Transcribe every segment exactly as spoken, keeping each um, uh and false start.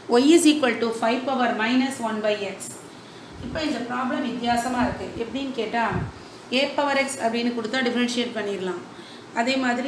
y is equal to five power minus one by x. இப்போ இந்த problem வித்தியாசமாக இருக்குது. எப்படின்னு கேட்டால் a power x அப்படின்னு கொடுத்தா டிஃப்ரென்ஷியேட் பண்ணிடலாம். அதே மாதிரி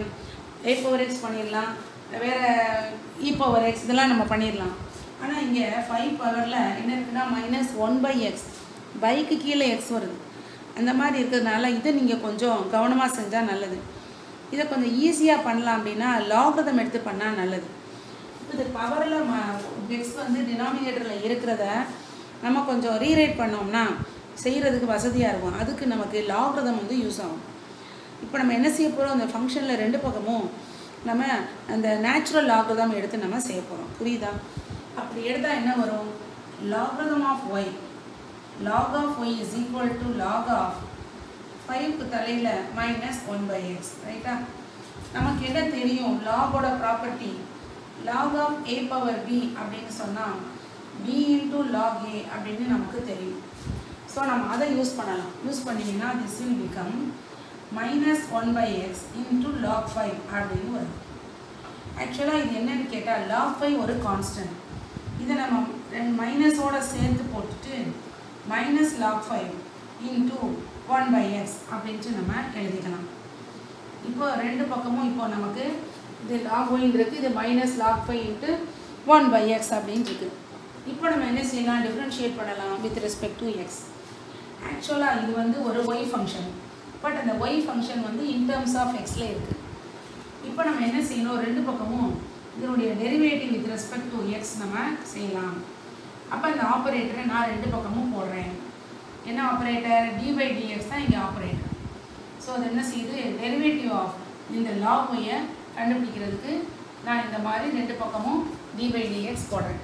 a power x பண்ணிடலாம், வேறு e power x இதெல்லாம் நம்ம பண்ணிடலாம். ஆனால் இங்கே ஃபைவ் பவரில் என்ன இருக்குன்னா மைனஸ் ஒன் பை எக்ஸ், பைக்கு கீழே எக்ஸ் வருது. அந்த மாதிரி இருக்கிறதுனால இதை நீங்கள் கொஞ்சம் கவனமாக செஞ்சால் நல்லது. இதை கொஞ்சம் ஈஸியாக பண்ணலாம் அப்படின்னா லாகரிதம் எடுத்து பண்ணால் நல்லது. இப்போ இது பவரில் ம எக்ஸ் வந்து டினாமினேட்டரில் இருக்கிறத நம்ம கொஞ்சம் ரீரைட் பண்ணோம்னா செய்கிறதுக்கு வசதியாக இருக்கும். அதுக்கு நமக்கு லாகரிதம் வந்து யூஸ் ஆகும். இப்போ நம்ம என்ன செய்ய போகிறோம், அந்த ஃபங்க்ஷனில் ரெண்டு பக்கமும் நம்ம அந்த நேச்சுரல் லாகரிதம் எடுத்து நம்ம செய்ய போகிறோம். புரியுதா? அப்படி எடுத்தால் என்ன வரும், logarithm of y, log of y is equal to log of ஃபைவ்க்கு தலையில் மைனஸ் ஒன் பை எக்ஸ். ரைட்டா? நமக்கு என்ன தெரியும், லாகோட property log of a power b அப்படின்னு சொன்னால் b into log a அப்படின்னு நமக்கு தெரியும். ஸோ நம்ம அதை யூஸ் பண்ணலாம். யூஸ் பண்ணிங்கன்னா this will become minus one by x into log five அப்படின்னு வரும். ஆக்சுவலாக இது என்னன்னு கேட்டால் log ஃபைவ் ஒரு கான்ஸ்டன்ட். இதை நம்ம ரெண்டு மைனஸோடு சேர்த்து போட்டுட்டு minus log five into one by x அப்படின்ட்டு நம்ம எழுதிக்கலாம். இப்போ ரெண்டு பக்கமும் இப்போ நமக்கு இது லாக் ஒயின்னு இருக்குது, இது minus log five into one by x அப்படின்னு இருக்குது. இப்போ நம்ம என்ன செய்யலாம், டிஃப்ரென்ஷியேட் பண்ணலாம் வித் ரெஸ்பெக்ட் டு எக்ஸ். ஆக்சுவலாக இது வந்து ஒரு ஒய் ஃபங்க்ஷன், பட் அந்த ஒய் ஃபங்க்ஷன் வந்து இன் டர்ம்ஸ் ஆஃப் எக்ஸில் இருக்குது. இப்போ நம்ம என்ன செய்யணும், ரெண்டு பக்கமும் இதனுடைய derivative with respect to x நம்ம செய்யலாம். அப்போ இந்த ஆப்ரேட்டரை நான் ரெண்டு பக்கமும் போடுறேன். என்ன ஆப்ரேட்டர், டி பை டிஎக்ஸ் தான் இங்கே ஆப்ரேட்டர். ஸோ அது என்ன செய்யுது, டெரிவேட்டிவ் ஆஃப் இந்த லாக் ஒய்யை கண்டுபிடிக்கிறதுக்கு நான் இந்த மாதிரி ரெண்டு பக்கமும் டி பை டிஎக்ஸ் போடுறேன்.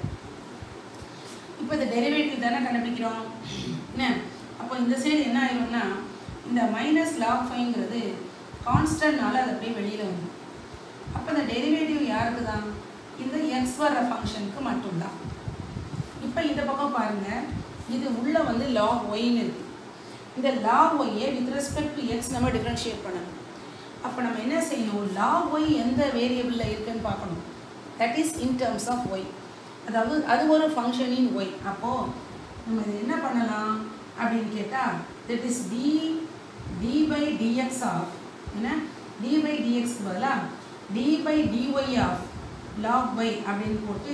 இப்போ இந்த டெரிவேட்டிவ் தானே கண்டுபிடிக்கிறோம் என்ன. அப்போ இந்த சைடு என்ன ஆயிரும்னா இந்த மைனஸ் லாக் ஃபைவ்ங்கிறது கான்ஸ்டன்ட்னால அது அப்படியே வெளியில் வந்துடும். அப்போ இந்த டெரிவேட்டிவ் யாருக்கு தான், இந்த எக்ஸ் வர்ற ஃபங்க்ஷனுக்கு மட்டும்தான். இப்போ இந்த பக்கம் பாருங்கள், இது உள்ளே வந்து லாக் ஒய்ன்னு இருக்குது. இந்த லாக் ஒய்யை வித் ரெஸ்பெக்ட் டு எக்ஸ் நம்ம டிஃப்ரென்ஷியேட் பண்ணணும். அப்போ நம்ம என்ன செய்யணும், லாக் ஒய் எந்த வேரியபிளில் இருக்குதுன்னு பார்க்கணும். That is in terms of y, அதாவது அது ஒரு ஃபங்க்ஷன் இன் ஒய். அப்போது நம்ம இது என்ன பண்ணலாம் அப்படின்னு கேட்டால் that is d d by d x of என்ன, டி பை டிஎக்ஸ்க்கு பதிலாக d by d y of log y அப்படின்னு போட்டு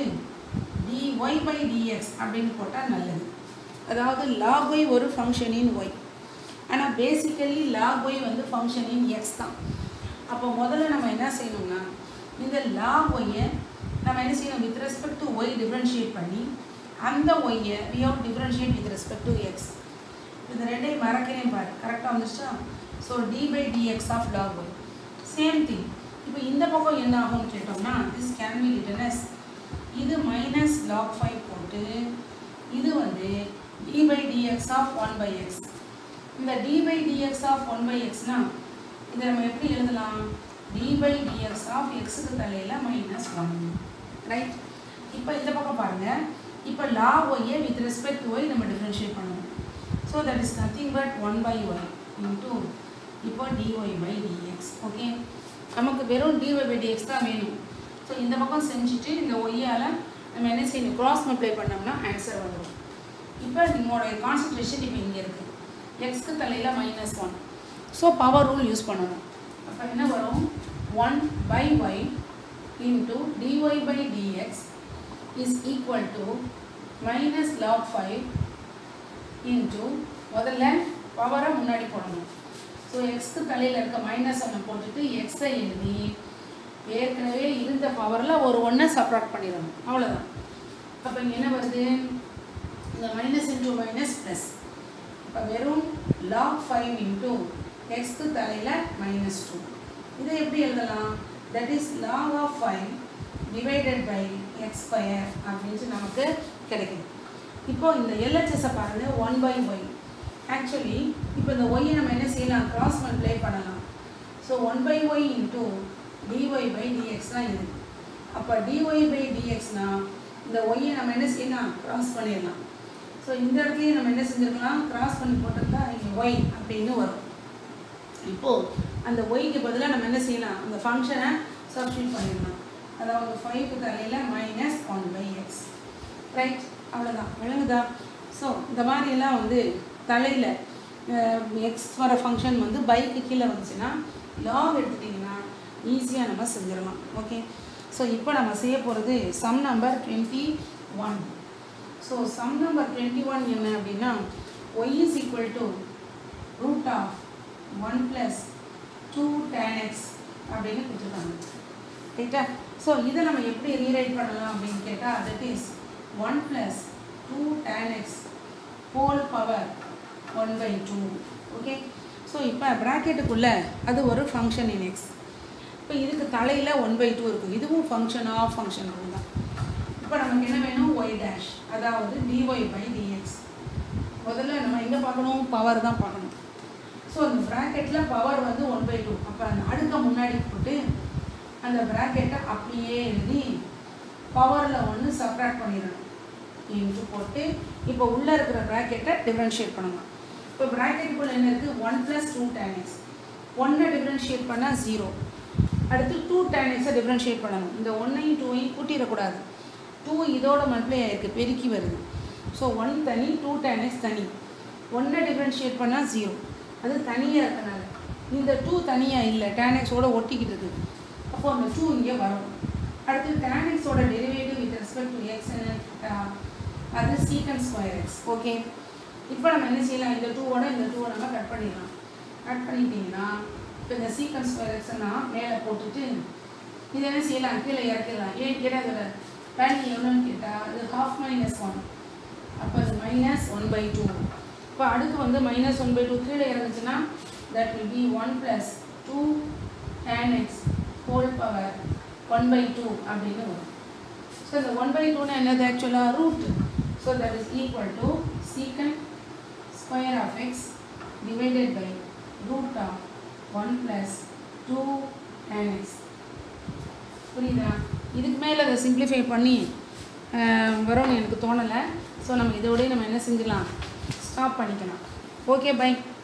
dy by dx அப்படின்னு போட்டால் நல்லது. அதாவது log y ஒரு ஃபங்க்ஷன் இன் y, ஆனால் பேசிக்கலி log y வந்து ஃபங்க்ஷன் இன் x தான். அப்போ முதல்ல நம்ம என்ன செய்யணும்னா இந்த log y-ஐ நம்ம என்ன செய்யணும், with respect to y differentiate பண்ணி அந்த y-ஐ we have differentiate with respect to x. இந்த ரெண்டையும் மறக்கிறேன் பாரு, கரெக்டாக வந்துச்சா. So dy by dx of log y same thing. இப்போ இந்த பக்கம் என்ன ஆகும்னு கேட்டோம்னா this can be written as இது மைனஸ் லாக் ஃபைவ் போட்டு இது வந்து d by d x of one by x. இந்த d by d x of one by எக்ஸ்னால் இதை நம்ம எப்படி எழுதலாம், டி பை டிஎக்ஸ் ஆஃப் எக்ஸுக்கு தலையில் மைனஸ் ஒன். ரைட்? இப்போ இந்த பக்கம் பாருங்கள், இப்போ லாக் ஒய்யை வித் ரெஸ்பெக்ட் டு ஒய் நம்ம டிஃப்ரென்ஷியேட் பண்ணுவோம். So that is nothing but one by y into இப்போ டிஒய் பை டிஎக்ஸ். ஓகே, நமக்கு வெறும் டிஒய் பை டிஎக்ஸ் தான் வேணும். ஸோ இந்த பக்கம் செஞ்சுட்டு இந்த ஒய்யால் நம்ம என்ன செய்யணும், க்ராஸ் மல்டிப்ளை பண்ணோம்னா ஆன்சர் வந்துடும். இப்போ நம்மளோட கான்சன்ட்ரேஷன் இப்போ இங்கே இருக்குது, எக்ஸ்க்கு தலையில் minus one. So power rule use பண்ணணும். அப்போ என்ன வரும், one by y into d y by d x is equal to minus log five into முதல்ல பவரை முன்னாடி போடணும். ஸோ எக்ஸ்க்கு தலையில் இருக்க மைனஸ் ஒன்னை போட்டுட்டு எக்ஸை எழுதி ஏற்கனவே இருந்த பவரில் ஒரு ஒன்றை சப்ராக்ட் பண்ணிடணும், அவ்வளோதான். அப்போ இங்கே என்ன வருது, இந்த மைனஸ் இன்டூ மைனஸ் ப்ளஸ். இப்போ வெறும் லாக் ஃபைவ் இன்டூ எக்ஸ்க்கு தலையில் மைனஸ் டூ. இதை எப்படி எழுதலாம், that is log of five divided by x square அப்படின்ட்டு நமக்கு கிடைக்குது. இப்போ இந்த எல்ஹெச்எஸை பாருங்கள், ஒன் பை ஒய். ஆக்சுவலி இப்போ இந்த ஒய்யை நம்ம என்ன செய்யலாம், கிராஸ் மல்டிப்ளை பண்ணலாம். So one by y into dy by dx தான் இது. அப்போ dy by dxனால் இந்த ஒய்யை நம்ம என்ன செய்யலாம், கிராஸ் பண்ணிடலாம். ஸோ இந்த இடத்துலையும் நம்ம என்ன செஞ்சுருக்கலாம், கிராஸ் பண்ணி போட்டிருந்தா இங்கே ஒய் அப்படின்னு வரும். இப்போது அந்த ஒய்க்கு பதிலாக நம்ம என்ன செய்யலாம், அந்த ஃபங்க்ஷனை சப்ஸ்டியூட் பண்ணிடலாம். அதாவது ஃபைவ்க்கு தலையில் minus one by x. Right, அவ்வளோதான். விளங்குதா? ஸோ இந்த மாதிரியெல்லாம் வந்து தலையில் எக்ஸ் வர ஃபங்க்ஷன் வந்து பைக்கு கீழே வந்துச்சுன்னா லாக் எடுத்துட்டிங்கன்னா ஈஸியாக நம்ம செஞ்சிடலாம். ஓகே, ஸோ இப்போ நம்ம செய்ய போகிறது sum number twenty one. So sum number twenty one என்ன அப்படின்னா y is equal to root of one plus two tan x அப்படின்னு கொடுத்துருக்காங்க. ரைட்டா? ஸோ இதை நம்ம எப்படி ரீரைட் பண்ணலாம் அப்படின்னு கேட்டால் that is one plus two tan x whole power one by two. Okay, so இப்போ ப்ராக்கெட்டுக்குள்ளே அது ஒரு ஃபங்க்ஷன் இன் எக்ஸ். இப்போ இதுக்கு தலையில் ஒன் பை டூ இருக்குது. இதுவும் ஃபங்க்ஷன் ஆஃப் ஃபங்க்ஷன் ரூல் தான். இப்போ நமக்கு என்ன வேணும்? ஒய் டேஷ், அதாவது டிஒய் பை டிஎக்ஸ். முதல்ல நம்ம எங்கே பார்க்கணும்? பவர் தான் பார்க்கணும். ஸோ அந்த ப்ராக்கெட்டில் பவர் வந்து ஒன் பை டூ. அப்போ அந்த அடுக்க முன்னாடி போட்டு அந்த ப்ராக்கெட்டை அப்படியே எழுதி பவரில் ஒன்று சப்ராக்ட் பண்ணிடணும் இன்ட்டு போட்டு இப்போ உள்ளே இருக்கிற ப்ராக்கெட்டை டிஃப்ரென்ஷியேட் பண்ணணும். இப்போ ப்ராக்கெட்டுக்குள்ளே என்ன இருக்குது? One plus two tan x. ஒன்னை டிஃப்ரென்ஷியேட் பண்ணால் ஜீரோ. அடுத்து டூ டேன் எக்ஸை டிஃப்ரென்ஷியேட் பண்ணணும். இந்த ஒன்னையும் டூவையும் கூட்டிடக்கூடாது. டூ இதோட மல்டிப்ளை ஆகிருக்கு, பெருக்கி வருது. ஸோ ஒன் தனி, டூ டேன் எக்ஸ் தனி. ஒன்னை டிஃப்ரென்ஷியேட் பண்ணால் ஜீரோ, அது தனியாக இருக்கனால. இந்த டூ தனியாக இல்லை, டேன் எக்ஸோட ஒட்டிக்கிட்டு இருக்குது. அப்போது அந்த டூ இங்கே வரும். அடுத்து டேன் எக்ஸோட derivative with respect to x என்ன? அது சீக்கன் ஸ்கொயர் எக்ஸ். ஓகே, இப்போ நம்ம என்ன செய்யலாம்? இந்த டூவோட இந்த டூவை நம்ம கட் பண்ணிடலாம். கட் பண்ணிட்டீங்கன்னா இப்போ இந்த சீக்கன் ஸ்கொயர் எக்ஸ்னா மேலே போட்டுட்டு இதை என்ன செய்யலாம்? கீழே இறக்கிடலாம். ஏன் கேட்டால் அதில் வேல்யூ எவ்வளோன்னு கேட்டால் அது ஹாஃப் மைனஸ் ஒன். அப்போ அது மைனஸ் ஒன் பை டூ. இப்போ அடுத்து வந்து மைனஸ் ஒன் பை டூ கீழே இறங்குச்சுன்னா that will be one plus two tan x whole power one by two அப்படின்னு வரும். ஸோ இந்த ஒன் பை டூன்னு என்னது? ஆக்சுவலாக root. So that is equal to secant square of x divided by root of one plus two tan x. புரியுதா? இதுக்கு மேலே அதை சிம்பிளிஃபை பண்ணி வரும்னு எனக்கு தோணலை. ஸோ நம்ம இதோடய நம்ம என்ன செஞ்சிடலாம்? ஸ்டாப் பண்ணிக்கலாம். Okay, by.